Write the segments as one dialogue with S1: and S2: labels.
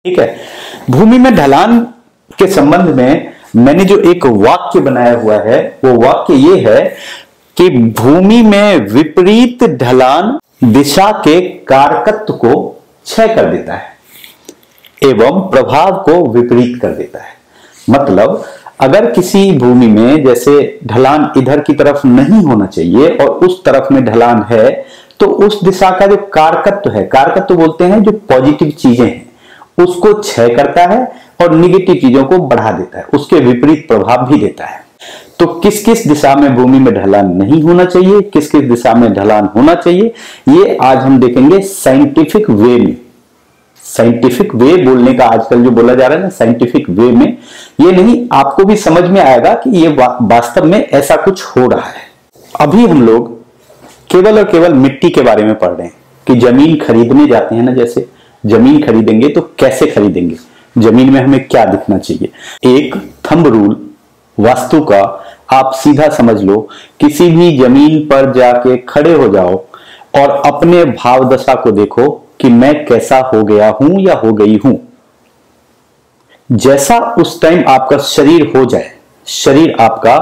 S1: ठीक है। भूमि में ढलान के संबंध में मैंने जो एक वाक्य बनाया हुआ है वो वाक्य ये है कि भूमि में विपरीत ढलान दिशा के कारकत्व को क्षय कर देता है एवं प्रभाव को विपरीत कर देता है। मतलब अगर किसी भूमि में जैसे ढलान इधर की तरफ नहीं होना चाहिए और उस तरफ में ढलान है तो उस दिशा का जो कारकत्व है, कारकत्व बोलते हैं जो पॉजिटिव चीजें हैं, उसको क्षय करता है और निगेटिव चीजों को बढ़ा देता है, उसके विपरीत प्रभाव भी देता है। तो किस किस दिशा में भूमि में ढलान नहीं होना चाहिए, किस किस दिशा में ढलान होना चाहिए, ये आज हम देखेंगे साइंटिफिक वे में। साइंटिफिक वे बोलने का आजकल जो बोला जा रहा है ना, साइंटिफिक वे में, ये नहीं, आपको भी समझ में आएगा कि ये वास्तव में ऐसा कुछ हो रहा है। अभी हम लोग केवल और केवल मिट्टी के बारे में पढ़ रहे हैं कि जमीन खरीदने जाते हैं ना, जैसे जमीन खरीदेंगे तो कैसे खरीदेंगे, जमीन में हमें क्या दिखना चाहिए। एक थंब रूल वास्तु का आप सीधा समझ लो, किसी भी जमीन पर जाके खड़े हो जाओ और अपने भाव दशा को देखो कि मैं कैसा हो गया हूं या हो गई हूं। जैसा उस टाइम आपका शरीर हो जाए, शरीर आपका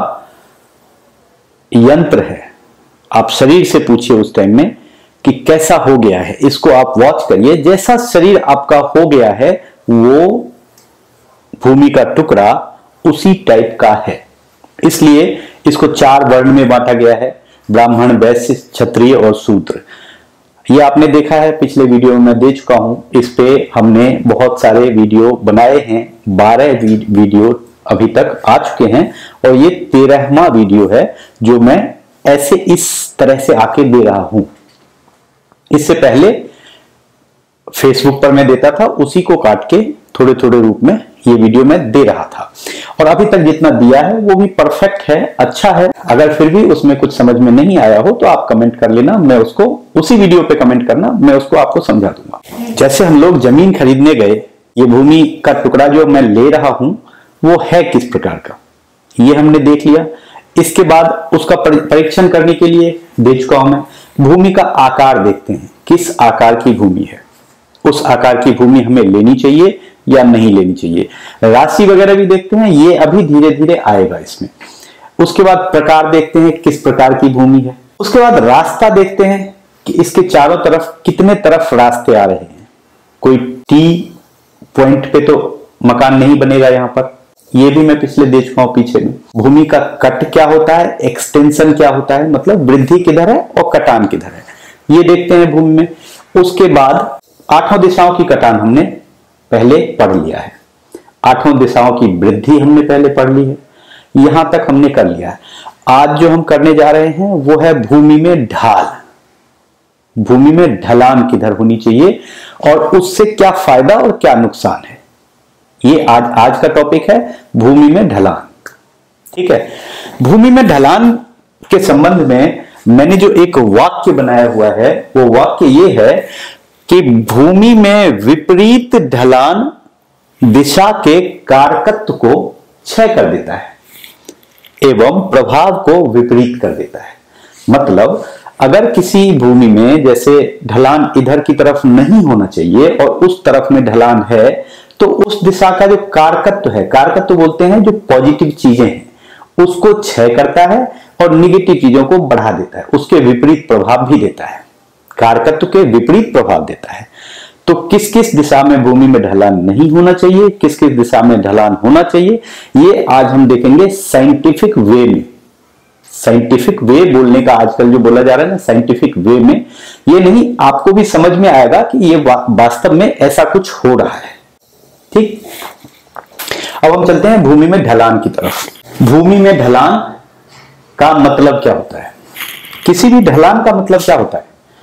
S1: यंत्र है, आप शरीर से पूछिए उस टाइम में कि कैसा हो गया है, इसको आप वॉच करिए। जैसा शरीर आपका हो गया है वो भूमि का टुकड़ा उसी टाइप का है। इसलिए इसको 4 वर्ण में बांटा गया है, ब्राह्मण, वैश्य, क्षत्रिय और शूद्र। ये आपने देखा है, पिछले वीडियो में मैं दे चुका हूं, इस पे हमने बहुत सारे वीडियो बनाए हैं, 12 वीडियो अभी तक आ चुके हैं और ये 13वां वीडियो है जो मैं ऐसे इस तरह से आके दे रहा हूं। इससे पहले फेसबुक पर मैं देता था, उसी को काट के थोड़े थोड़े रूप में ये वीडियो मैं दे रहा था और अभी तक जितना दिया है वो भी परफेक्ट है, अच्छा है। अगर फिर भी उसमें कुछ समझ में नहीं आया हो तो आप कमेंट कर लेना, मैं उसको उसी वीडियो पे कमेंट करना, मैं उसको आपको समझा दूंगा। जैसे हम लोग जमीन खरीदने गए, ये भूमि का टुकड़ा जो मैं ले रहा हूं वो है किस प्रकार का, ये हमने देख लिया। इसके बाद उसका परीक्षण करने के लिए दे चुका हूं मैं, भूमि का आकार देखते हैं, किस आकार की भूमि है, उस आकार की भूमि हमें लेनी चाहिए या नहीं लेनी चाहिए। राशि वगैरह भी देखते हैं, ये अभी धीरे धीरे आएगा इसमें। उसके बाद प्रकार देखते हैं किस प्रकार की भूमि है। उसके बाद रास्ता देखते हैं कि इसके चारों तरफ कितने तरफ रास्ते आ रहे हैं। कोई टी पॉइंट पे तो मकान नहीं बनेगा यहां पर, ये भी मैं पिछले दे चुका हूं पीछे में। भूमि का कट क्या होता है, एक्सटेंशन क्या होता है, मतलब वृद्धि किधर है और कटान किधर है, ये देखते हैं भूमि में। उसके बाद 8 दिशाओं की कटान हमने पहले पढ़ लिया है, 8 दिशाओं की वृद्धि हमने पहले पढ़ ली है, यहां तक हमने कर लिया है। आज जो हम करने जा रहे हैं वो है भूमि में ढाल, भूमि में ढलान किधर होनी चाहिए और उससे क्या फायदा और क्या नुकसान है, ये आज का टॉपिक है, भूमि में ढलान। ठीक है। भूमि में ढलान के संबंध में मैंने जो एक वाक्य बनाया हुआ है वो वाक्य ये है कि भूमि में विपरीत ढलान दिशा के कारकत्व को क्षय कर देता है एवं प्रभाव को विपरीत कर देता है। मतलब अगर किसी भूमि में जैसे ढलान इधर की तरफ नहीं होना चाहिए और उस तरफ में ढलान है तो उस दिशा का जो कारकत्व है, कारकत्व बोलते हैं जो पॉजिटिव चीजें हैं, उसको क्षय करता है और निगेटिव चीजों को बढ़ा देता है, उसके विपरीत प्रभाव भी देता है, कारकत्व के विपरीत प्रभाव देता है। तो किस किस दिशा में भूमि में ढलान नहीं होना चाहिए, किस किस दिशा में ढलान होना चाहिए, ये आज हम देखेंगे साइंटिफिक वे में। साइंटिफिक वे बोलने का आजकल जो बोला जा रहा है ना, साइंटिफिक वे में, ये नहीं, आपको भी समझ में आएगा कि ये वास्तव में ऐसा कुछ हो रहा है। ठीक। अब हम चलते हैं भूमि में ढलान की तरफ। भूमि में ढलान का मतलब क्या होता है, किसी भी ढलान का मतलब क्या होता है,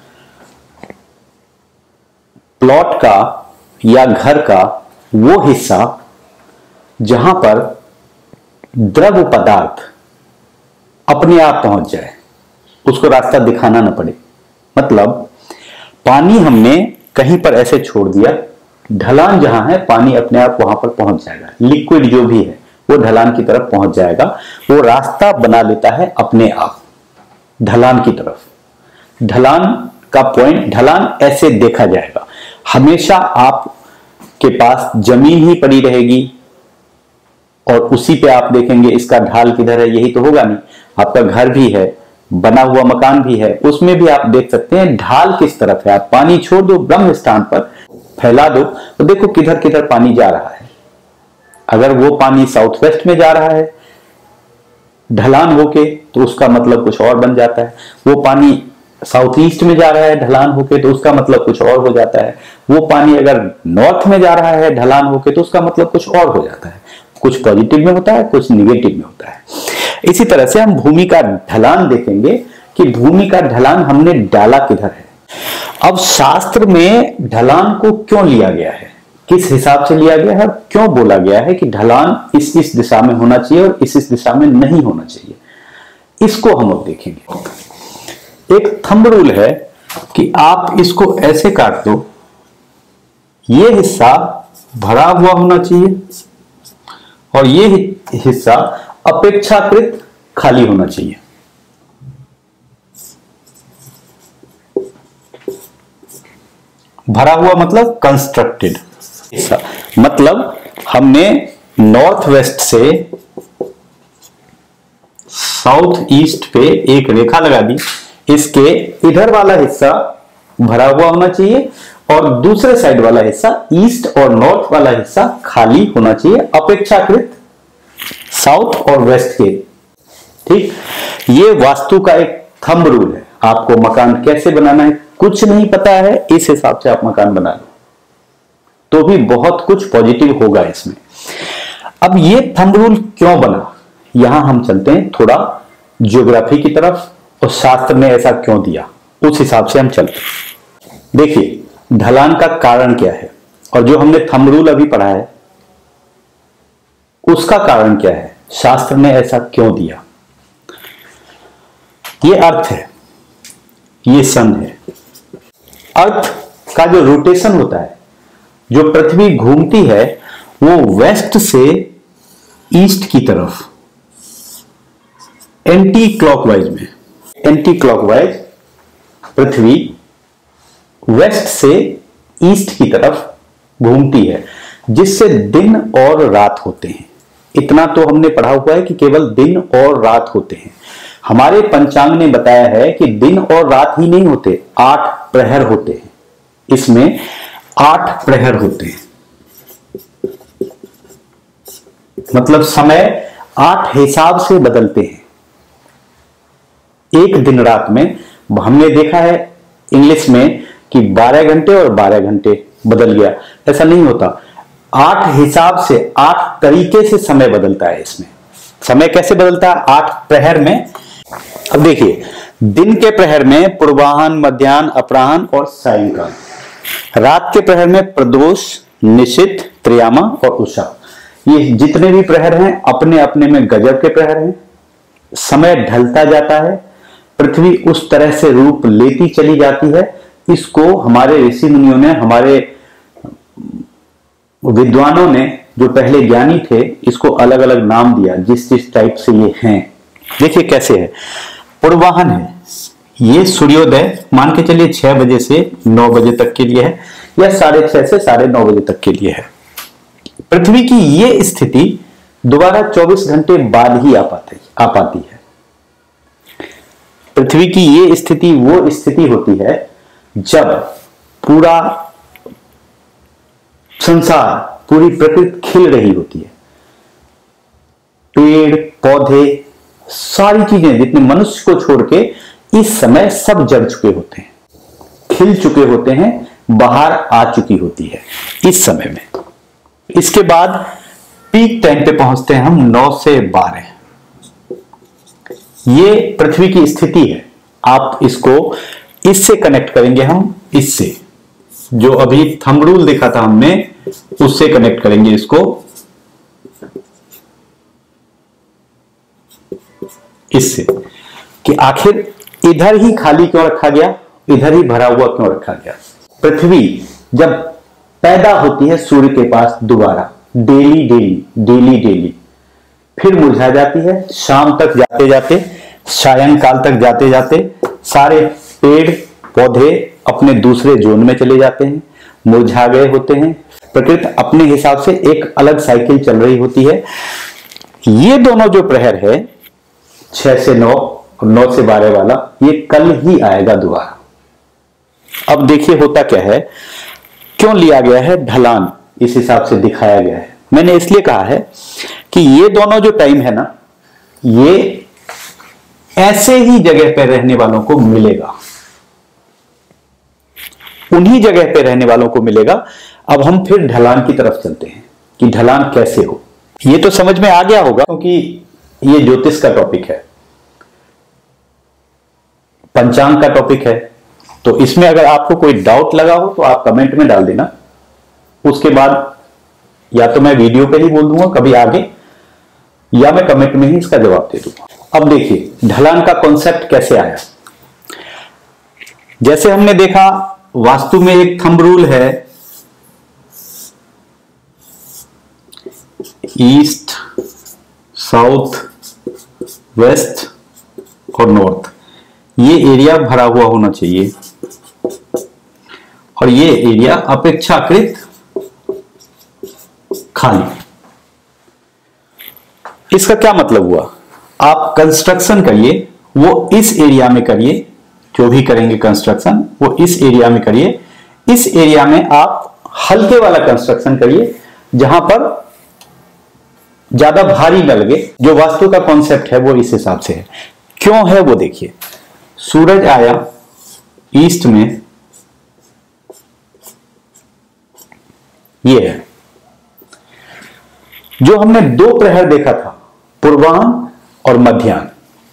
S1: प्लॉट का या घर का वो हिस्सा जहां पर द्रव पदार्थ अपने आप पहुंच जाए, उसको रास्ता दिखाना ना पड़े। मतलब पानी हमने कहीं पर ऐसे छोड़ दिया, ढलान जहां है पानी अपने आप वहां पर पहुंच जाएगा, लिक्विड जो भी है वो ढलान की तरफ पहुंच जाएगा, वो रास्ता बना लेता है अपने आप ढलान की तरफ। ढलान का पॉइंट, ढलान ऐसे देखा जाएगा, हमेशा आप के पास जमीन ही पड़ी रहेगी और उसी पे आप देखेंगे इसका ढाल किधर है, यही तो होगा नहीं। आपका घर भी है, बना हुआ मकान भी है, उसमें भी आप देख सकते हैं ढाल किस तरफ है। आप पानी छोड़ दो, ब्रह्म स्थान पर फैला दो, तो देखो किधर किधर पानी जा रहा है। अगर वो पानी साउथ वेस्ट में जा रहा है ढलान होके, तो उसका मतलब कुछ और बन जाता है। वो पानी साउथ ईस्ट में जा रहा है ढलान होके, तो उसका मतलब कुछ और हो जाता है। वो पानी अगर नॉर्थ में जा रहा है ढलान होके, तो उसका मतलब कुछ और हो जाता है। कुछ पॉजिटिव में होता है, कुछ निगेटिव में होता है। इसी तरह से हम भूमि का ढलान देखेंगे कि भूमि का ढलान हमने डाला किधर है। अब शास्त्र में ढलान को क्यों लिया गया है, किस हिसाब से लिया गया है, क्यों बोला गया है कि ढलान इस दिशा में होना चाहिए और इस दिशा में नहीं होना चाहिए, इसको हम अब देखेंगे। एक थंब रूल है कि आप इसको ऐसे काट दो, ये हिस्सा भरा हुआ होना चाहिए और ये हिस्सा अपेक्षाकृत खाली होना चाहिए। भरा हुआ मतलब कंस्ट्रक्टेड हिस्सा, मतलब हमने नॉर्थ वेस्ट से साउथ ईस्ट पे एक रेखा लगा दी, इसके इधर वाला हिस्सा भरा हुआ होना चाहिए और दूसरे साइड वाला हिस्सा ईस्ट और नॉर्थ वाला हिस्सा खाली होना चाहिए अपेक्षाकृत साउथ और वेस्ट के। ठीक, ये वास्तु का एक थंब रूल है। आपको मकान कैसे बनाना है कुछ नहीं पता है, इस हिसाब से आप मकान बना लो तो भी बहुत कुछ पॉजिटिव होगा इसमें। अब ये थंब रूल क्यों बना, यहां हम चलते हैं थोड़ा ज्योग्राफी की तरफ और शास्त्र ने ऐसा क्यों दिया, उस हिसाब से हम चलते हैं। देखिए ढलान का कारण क्या है और जो हमने थंब रूल अभी पढ़ा है उसका कारण क्या है, शास्त्र ने ऐसा क्यों दिया। ये अर्थ है, ये सन है। अर्थ का जो रोटेशन होता है, जो पृथ्वी घूमती है, वो वेस्ट से ईस्ट की तरफ एंटी क्लॉकवाइज में, एंटी क्लॉकवाइज पृथ्वी वेस्ट से ईस्ट की तरफ घूमती है, जिससे दिन और रात होते हैं। इतना तो हमने पढ़ा हुआ है कि केवल दिन और रात होते हैं। हमारे पंचांग ने बताया है कि दिन और रात ही नहीं होते, 8 प्रहर होते हैं। इसमें 8 प्रहर होते हैं, मतलब समय 8 हिसाब से बदलते हैं। एक दिन रात में हमने देखा है इंग्लिश में कि 12 घंटे और 12 घंटे बदल गया, ऐसा नहीं होता। 8 हिसाब से, 8 तरीके से समय बदलता है। इसमें समय कैसे बदलता है, 8 प्रहर में। अब देखिए दिन के प्रहर में पूर्वाह्न, मध्याह्न, अपराह्न और सायंकाल। रात के प्रहर में प्रदोष, निशित, त्रियामा और उषा। ये जितने भी प्रहर हैं अपने अपने में गजब के प्रहर हैं। समय ढलता जाता है, पृथ्वी उस तरह से रूप लेती चली जाती है। इसको हमारे ऋषि मुनियों ने, हमारे विद्वानों ने, जो पहले ज्ञानी थे, इसको अलग अलग नाम दिया जिस जिस टाइप से ये हैं। देखिए कैसे है। पूर्वाह्न है, ये सूर्योदय मान के चलिए 6 बजे से 9 बजे तक के लिए है, या 6:30 से 9:30 बजे तक के लिए है। पृथ्वी की ये स्थिति दोबारा 24 घंटे बाद ही आ पाती है। पृथ्वी की ये स्थिति वो स्थिति होती है जब पूरा संसार, पूरी प्रकृति खिल रही होती है। पेड़ पौधे सारी चीजें, जितने मनुष्य को छोड़ के इस समय सब जग चुके होते हैं, खिल चुके होते हैं, बाहर आ चुकी होती है इस समय में। इसके बाद पीक टाइम पे पहुंचते हैं हम 9 से 12। ये पृथ्वी की स्थिति है। आप इसको इससे कनेक्ट करेंगे, हम इससे जो अभी थंब रूल देखा था हमने, उससे कनेक्ट करेंगे इसको, इससे कि आखिर इधर ही खाली क्यों रखा गया, इधर ही भरा हुआ क्यों रखा गया। पृथ्वी जब पैदा होती है सूर्य के पास दोबारा, डेली डेली डेली डेली, फिर मुरझा जाती है। शाम तक जाते जाते, सायंकाल तक जाते जाते सारे पेड़ पौधे अपने दूसरे जोन में चले जाते हैं, मुरझा गए होते हैं। प्रकृति अपने हिसाब से एक अलग साइकिल चल रही होती है। ये दोनों जो प्रहर है 6 से 9 और 9 से 12 वाला, ये कल ही आएगा दोबारा। अब देखिए होता क्या है, क्यों लिया गया है ढलान, इस हिसाब से दिखाया गया है। मैंने इसलिए कहा है कि ये दोनों जो टाइम है ना, ये ऐसे ही जगह पर रहने वालों को मिलेगा, उन्हीं जगह पे रहने वालों को मिलेगा। अब हम फिर ढलान की तरफ चलते हैं कि ढलान कैसे हो। ये तो समझ में आ गया होगा क्योंकि ये ज्योतिष का टॉपिक है, पंचांग का टॉपिक है। तो इसमें अगर आपको कोई डाउट लगा हो तो आप कमेंट में डाल देना, उसके बाद या तो मैं वीडियो पे ही बोल दूंगा कभी आगे, या मैं कमेंट में ही इसका जवाब दे दूंगा। अब देखिए ढलान का कॉन्सेप्ट कैसे आया। जैसे हमने देखा वास्तु में एक थंब रूल है, ईस्ट, साउथ, वेस्ट और नॉर्थ। ये एरिया भरा हुआ होना चाहिए और ये एरिया अपेक्षाकृत खाली। इसका क्या मतलब हुआ, आप कंस्ट्रक्शन करिए वो इस एरिया में करिए, जो भी करेंगे कंस्ट्रक्शन वो इस एरिया में करिए। इस एरिया में आप हल्के वाला कंस्ट्रक्शन करिए जहां पर ज्यादा भारी न लगे। जो वास्तु का कॉन्सेप्ट है वो इस हिसाब से है। क्यों है वो देखिए, सूरज आया ईस्ट में, ये है जो हमने 2 प्रहर देखा था, पूर्वाह्न और मध्याह्न,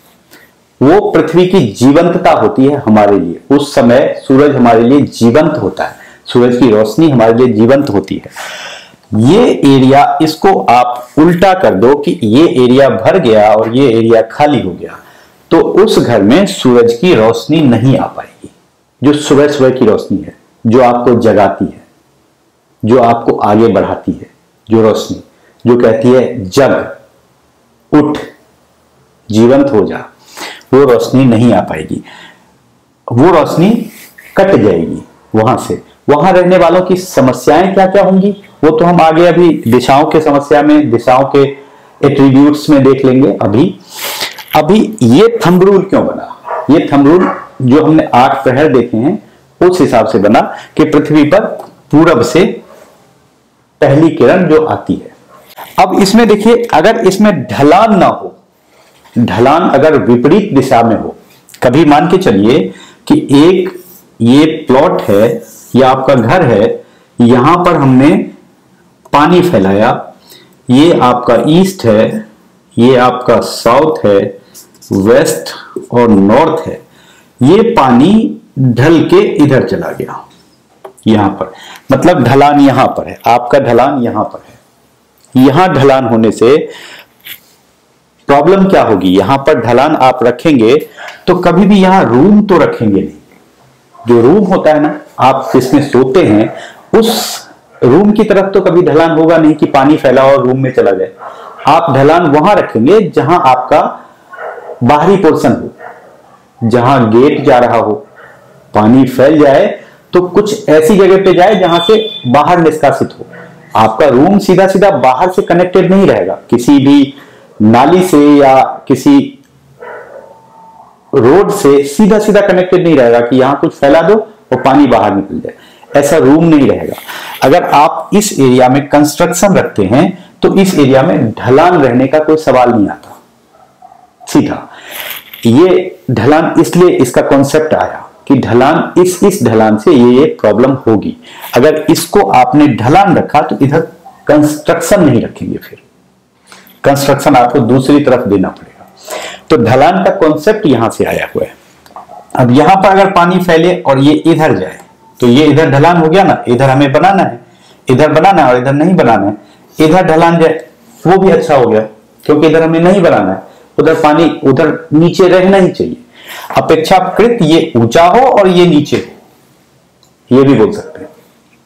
S1: वो पृथ्वी की जीवंतता होती है हमारे लिए। उस समय सूरज हमारे लिए जीवंत होता है, सूरज की रोशनी हमारे लिए जीवंत होती है। ये एरिया, इसको आप उल्टा कर दो कि ये एरिया भर गया और ये एरिया खाली हो गया, तो उस घर में सूरज की रोशनी नहीं आ पाएगी। जो सुबह सुबह की रोशनी है, जो आपको जगाती है, जो आपको आगे बढ़ाती है, जो रोशनी जो कहती है जग, उठ, जीवंत हो जा, वो रोशनी नहीं आ पाएगी। वो रोशनी कट जाएगी वहां से। वहां रहने वालों की समस्याएं क्या क्या होंगी वो तो हम आगे अभी दिशाओं के समस्या में, दिशाओं के एट्रीब्यूट्स में देख लेंगे। अभी ये थंब रूल क्यों बना, ये थंब रूल जो हमने 8 प्रहर देखे हैं उस हिसाब से बना कि पृथ्वी पर पूरब से पहली किरण जो आती है। अब इसमें देखिए, अगर इसमें ढलान ना हो, ढलान अगर विपरीत दिशा में हो, कभी मान के चलिए कि एक ये प्लॉट है या आपका घर है, यहां पर हमने पानी फैलाया, ये आपका ईस्ट है, ये आपका साउथ है, वेस्ट और नॉर्थ है। ये पानी ढल के इधर चला गया, यहां पर, मतलब ढलान यहां पर है, आपका ढलान यहां पर है। यहां ढलान होने से प्रॉब्लम क्या होगी, यहां पर ढलान आप रखेंगे तो कभी भी यहां रूम तो रखेंगे नहीं। जो रूम होता है ना, आप जिसमें सोते हैं, उस रूम की तरफ तो कभी ढलान होगा नहीं कि पानी फैला और रूम में चला जाए। आप ढलान वहां रखेंगे जहां आपका बाहरी पोर्शन हो, जहां गेट जा रहा हो, पानी फैल जाए तो कुछ ऐसी जगह पे जाए जहां से बाहर निष्कासित हो। आपका रूम सीधा सीधा बाहर से कनेक्टेड नहीं रहेगा, किसी भी नाली से या किसी रोड से सीधा सीधा कनेक्टेड नहीं रहेगा कि यहां कुछ फैला दो और पानी बाहर निकल जाए। ऐसा रूम नहीं रहेगा। अगर आप इस एरिया में कंस्ट्रक्शन रखते हैं तो इस एरिया में ढलान रहने का कोई सवाल नहीं आता सीधा। ये ढलान, इसलिए इसका कॉन्सेप्ट आया कि ढलान, इस ढलान से ये प्रॉब्लम होगी। अगर इसको आपने ढलान रखा तो इधर कंस्ट्रक्शन नहीं रखेंगे, फिर कंस्ट्रक्शन आपको दूसरी तरफ देना पड़ेगा। तो ढलान का कॉन्सेप्ट यहां से आया हुआ है। अब यहां पर अगर पानी फैले और ये इधर जाए तो ये इधर ढलान हो गया ना, इधर हमें बनाना है, इधर बनाना है और इधर नहीं बनाना है। इधर ढलान जाए वो भी अच्छा हो गया क्योंकि इधर हमें नहीं बनाना है, उधर पानी उधर नीचे रहना ही चाहिए। अपेक्षाकृत ये ऊंचा हो और ये नीचे हो, ये भी बोल सकते हैं।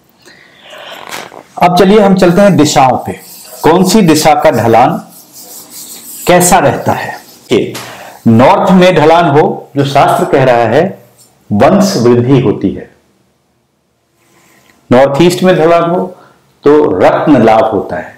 S1: अब चलिए हम चलते हैं दिशाओं पे। कौन सी दिशा का ढलान कैसा रहता है। नॉर्थ में ढलान हो, जो शास्त्र कह रहा है वंश वृद्धि होती है। नॉर्थ ईस्ट में ढलान हो तो रत्न लाभ होता है।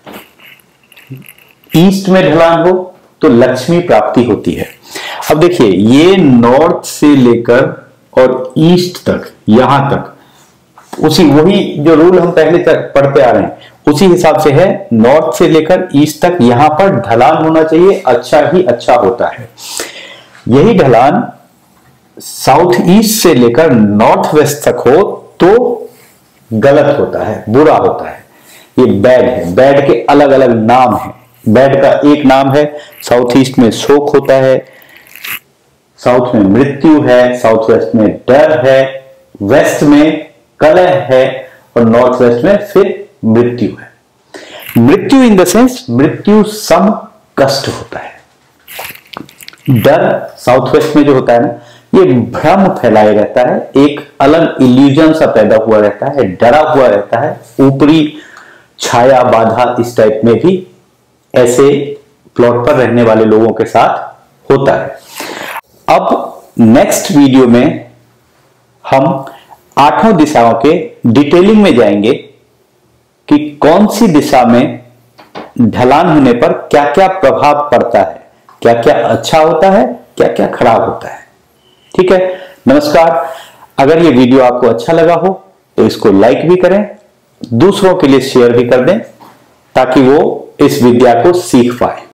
S1: ईस्ट में ढलान हो तो लक्ष्मी प्राप्ति होती है। अब देखिए, ये नॉर्थ से लेकर और ईस्ट तक, यहां तक वही जो रूल हम पहले तक पढ़ते आ रहे हैं उसी हिसाब से है। नॉर्थ से लेकर ईस्ट तक यहां पर ढलान होना चाहिए, अच्छा ही अच्छा होता है। यही ढलान साउथ ईस्ट से लेकर नॉर्थ वेस्ट तक हो तो गलत होता है, बुरा होता है, ये बैड है। बैड के अलग अलग नाम हैं। बैड का एक नाम है, साउथ ईस्ट में शोक होता है, साउथ में मृत्यु है, साउथ वेस्ट में डर है, वेस्ट में कलह है और नॉर्थ वेस्ट में फिर मृत्यु है। मृत्यु इन द सेंस मृत्यु सम कष्ट होता है। डर साउथ वेस्ट में जो होता है ना, ये भ्रम फैलाए रहता है, एक अलग इल्यूजन सा पैदा हुआ रहता है, डरा हुआ रहता है, ऊपरी छाया बाधा इस टाइप में भी ऐसे प्लॉट पर रहने वाले लोगों के साथ होता है। अब नेक्स्ट वीडियो में हम 8 दिशाओं के डिटेलिंग में जाएंगे कि कौन सी दिशा में ढलान होने पर क्या क्या प्रभाव पड़ता है, क्या क्या अच्छा होता है, क्या क्या खराब होता है। ठीक है, नमस्कार। अगर ये वीडियो आपको अच्छा लगा हो तो इसको लाइक भी करें, दूसरों के लिए शेयर भी कर दें ताकि वो इस विद्या को सीख पाए।